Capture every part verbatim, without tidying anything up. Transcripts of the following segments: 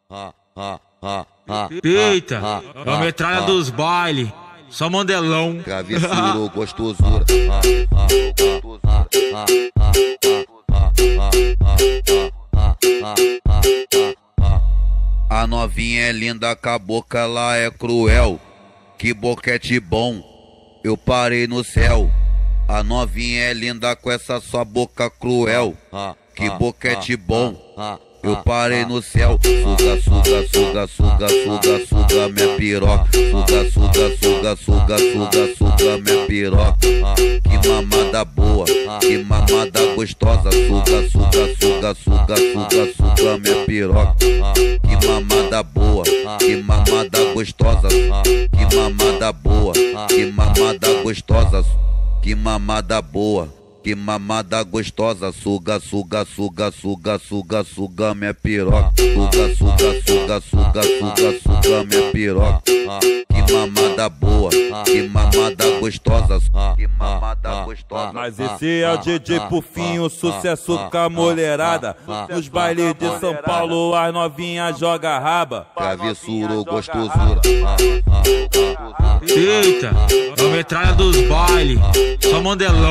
Eita, é a metralha dos baile, só mandelão. Travessura, gostosura. A novinha é linda, com a boca ela é cruel. Que boquete bom, eu parei no céu. A novinha é linda com essa sua boca cruel. Que boquete bom, eu parei no céu. Suga, suga, suga, suga, suga, suga minha piroca. Suga, suga, suga, suga, suga, suga minha piroca. Que mamada boa, que mamada gostosa. Suga, suga, suga, suga, suga, suga minha piroca. Que mamada boa, que mamada gostosa. Que mamada boa, que mamada gostosa. Que mamada boa, que mamada gostosa. Suga, suga, suga, suga, suga, suga minha piroca. Suga, suga, suga, suga, suga, suga minha piroca. Que mamada boa, que mamada gostosa. Que mamada gostosa. Mas esse é o D J Pufinho, sucesso com a mulherada. Nos bailes de São Paulo as novinhas joga raba. Travessura, gostosura. Eita, é a metralha dos baile, só mandelão.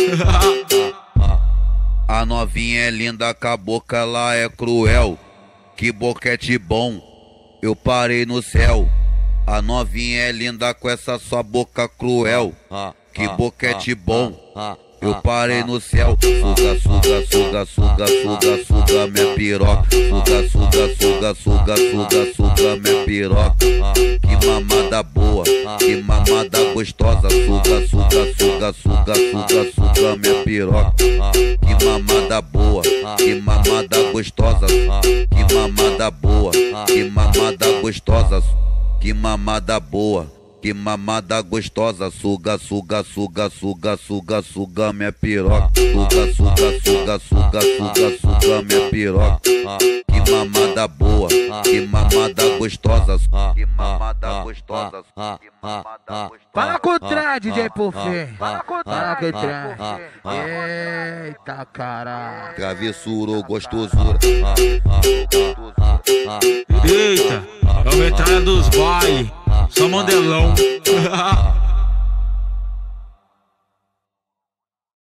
A novinha é linda, com a boca ela é cruel. Que boquete bom, eu parei no céu. A novinha é linda com essa sua boca cruel. Que boquete bom, eu parei no céu. Suga, suga, suga, suga, suga, suga minha piroca. Suga, suga, suga, suga, suga, suga minha piroca. Que mamada boa, que mamada gostosa. Suga, suga, suga, suga, suga, suga minha piroca. Que mamada boa, que mamada gostosa. Que mamada boa, que mamada gostosa. Que mamada boa, que mamada gostosa. Suga, suga, suga, suga, suga, suga minha piroca. Suga, suga, suga, suga, suga, suga minha piroca. Que mamada boa, que mamada gostosa. Que mamada gostosa. Que mamada gostosa. Fala com o trem, D J Pufinho. Fala com o trem. Eita caralho. Travessura, gostosura. Eita, é a metralha dos baile, só mandelão.